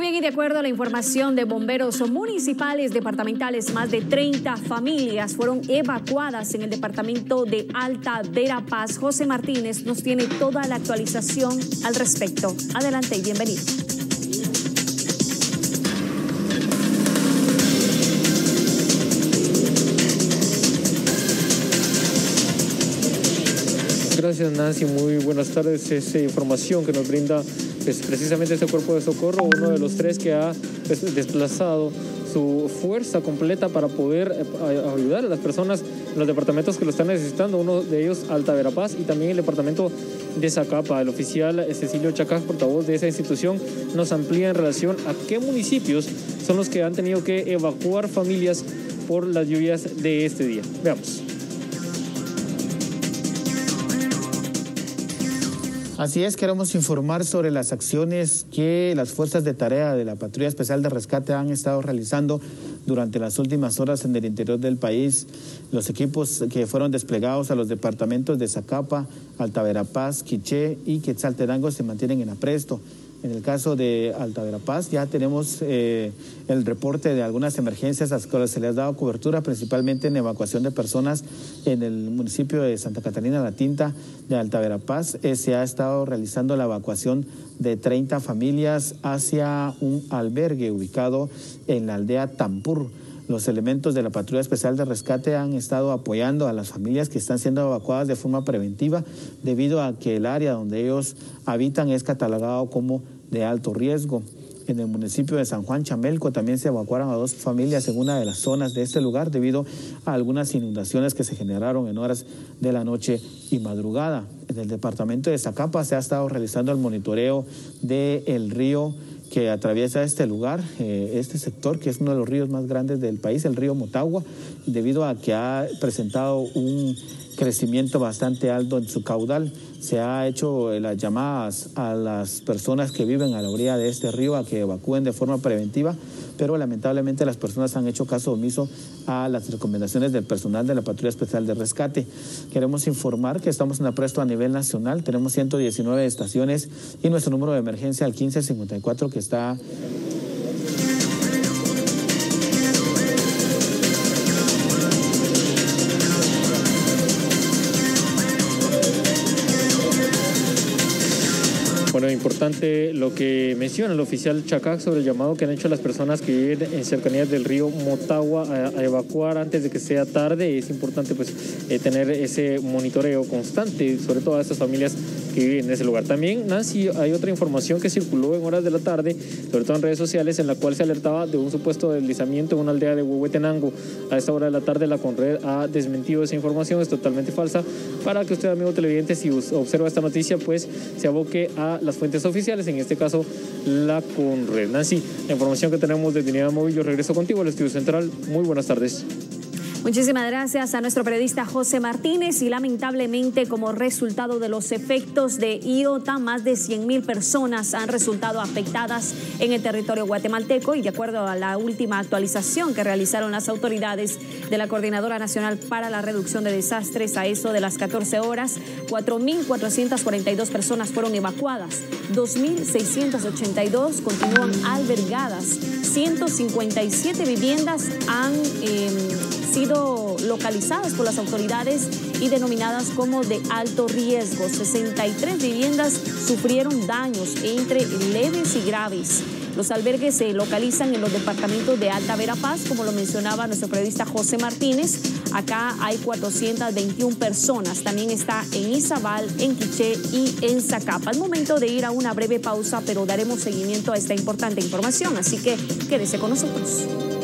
bien, y de acuerdo a la información de bomberos municipales departamentales, más de 30 familias fueron evacuadas en el departamento de Alta Verapaz. José Martínez nos tiene toda la actualización al respecto. Adelante y bienvenido. Gracias, Nancy, muy buenas tardes. Esa información que nos brinda precisamente este cuerpo de socorro, uno de los 3 que ha desplazado su fuerza completa para poder ayudar a las personas en los departamentos que lo están necesitando, uno de ellos Alta Verapaz y también el departamento de Zacapa. El oficial Cecilio Chacaj, portavoz de esa institución, nos amplía en relación a qué municipios son los que han tenido que evacuar familias por las lluvias de este día. Veamos. Así es, queremos informar sobre las acciones que las fuerzas de tarea de la Patrulla Especial de Rescate han estado realizando durante las últimas horas en el interior del país. Los equipos que fueron desplegados a los departamentos de Zacapa, Alta Verapaz, Quiché y Quetzaltenango se mantienen en apresto. En el caso de Alta Verapaz ya tenemos el reporte de algunas emergencias a las que se les ha dado cobertura, principalmente en evacuación de personas en el municipio de Santa Catarina La Tinta de Alta Verapaz. Se ha estado realizando la evacuación de 30 familias hacia un albergue ubicado en la aldea Tampur. Los elementos de la Patrulla Especial de Rescate han estado apoyando a las familias que están siendo evacuadas de forma preventiva debido a que el área donde ellos habitan es catalogado como de alto riesgo. En el municipio de San Juan Chamelco también se evacuaron a 2 familias en una de las zonas de este lugar debido a algunas inundaciones que se generaron en horas de la noche y madrugada. En el departamento de Zacapa se ha estado realizando el monitoreo del río que atraviesa este lugar, este sector, que es uno de los ríos más grandes del país, el río Motagua, debido a que ha presentado un crecimiento bastante alto en su caudal. Se ha hecho las llamadas a las personas que viven a la orilla de este río a que evacúen de forma preventiva, pero lamentablemente las personas han hecho caso omiso a las recomendaciones del personal de la Patrulla Especial de Rescate. Queremos informar que estamos en apresto a nivel nacional, tenemos 119 estaciones y nuestro número de emergencia al 1554 que está... Bueno, importante lo que menciona el oficial Chacaj sobre el llamado que han hecho las personas que viven en cercanías del río Motagua a evacuar antes de que sea tarde. Es importante tener ese monitoreo constante, sobre todo a estas familias que viven en ese lugar. También, Nancy, hay otra información que circuló en horas de la tarde, sobre todo en redes sociales, en la cual se alertaba de un supuesto deslizamiento en una aldea de Huehuetenango. A esta hora de la tarde la Conred ha desmentido esa información, es totalmente falsa. Para que usted, amigo televidente, si observa esta noticia, pues se aboque a las fuentes oficiales, en este caso la Conred. Nancy, la información que tenemos desde Unidad Móvil, yo regreso contigo al estudio central. Muy buenas tardes. Muchísimas gracias a nuestro periodista José Martínez. Y lamentablemente, como resultado de los efectos de Iota, más de 100,000 personas han resultado afectadas en el territorio guatemalteco, y de acuerdo a la última actualización que realizaron las autoridades de la Coordinadora Nacional para la Reducción de Desastres, a eso de las 14 horas, 4,442 personas fueron evacuadas, 2,682 continúan albergadas, 157 viviendas han sido localizadas por las autoridades y denominadas como de alto riesgo. 63 viviendas sufrieron daños entre leves y graves. Los albergues se localizan en los departamentos de Alta Verapaz, como lo mencionaba nuestro periodista José Martínez. Acá hay 421 personas. También está en Izabal, en Quiché y en Zacapa. Es momento de ir a una breve pausa, pero daremos seguimiento a esta importante información, así que quédese con nosotros.